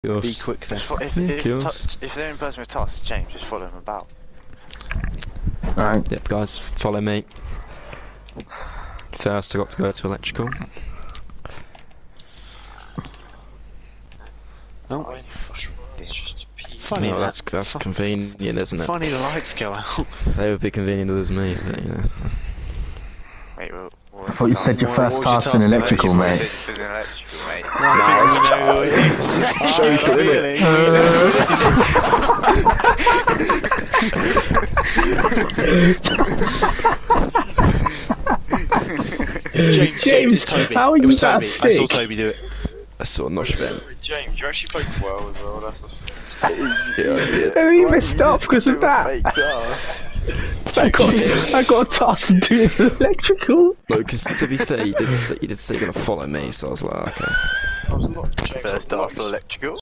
Be quick then. If they're in person with tasks, James, just follow them about. Alright. Yep, guys, follow me. First, I got to go to electrical. Oh, It's just a pee. funny No, that. that's convenient, isn't it? Funny the lights go out. They would be convenient as me, but you know. Wait, I thought you said your first task in electrical, mate. It was in electrical, mate. James, Toby. how are It you was that Toby. thick? I saw Toby do it. I saw not spent. James, you actually played well as well. That's the thing. Yeah, I did. And he messed up because of that. I got a task to do with electrical. No, because to be fair, you did say you're gonna follow me, so I was like, okay. I was not James. First task electrical.